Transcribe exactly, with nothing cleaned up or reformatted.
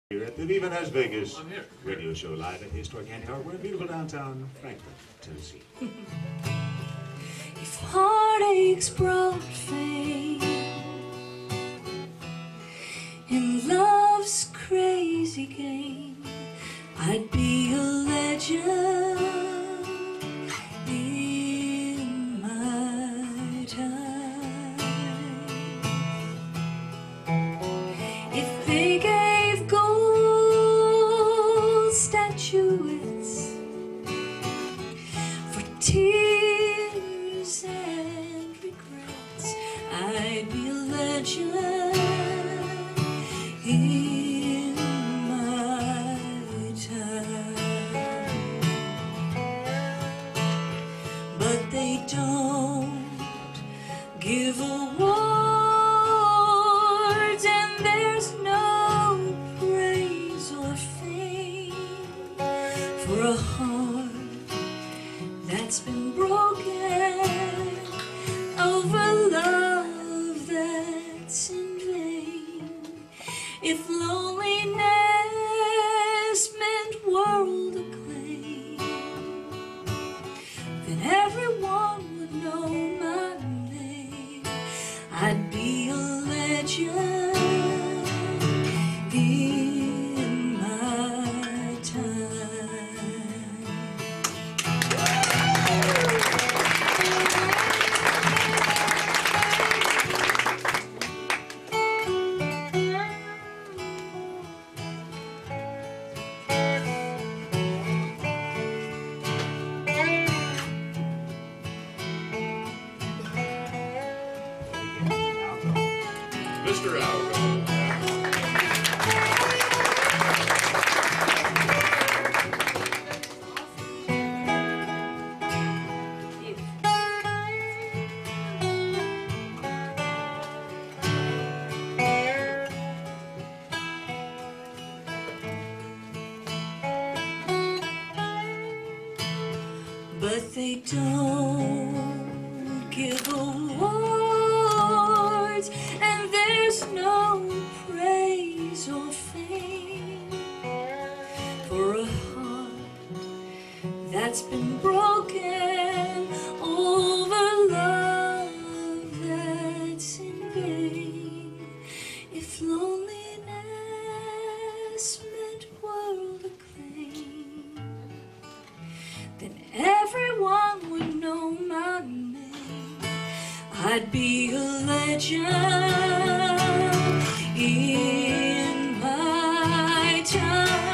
Here at the Viva Las Vegas radio show live at the historic Anti Hardware in beautiful downtown Franklin, Tennessee. If heartaches brought fame in love's crazy game, I'd be a legend in my time. If they gave gold statuettes for tears and regrets, I'd be a legend in my time. But they don't give awards, and there's no praise or fame for a heart that's been broken over love that's in vain. If loneliness meant world acclaim, then everyone would know my name. I'd be a legend in my time. Mister Algo. But they don't give awards, and there's no praise or fame for a heart that's been broken over love that's in vain. If loneliness meant world acclaim, then everyone would know my name. I'd be a legend in my time.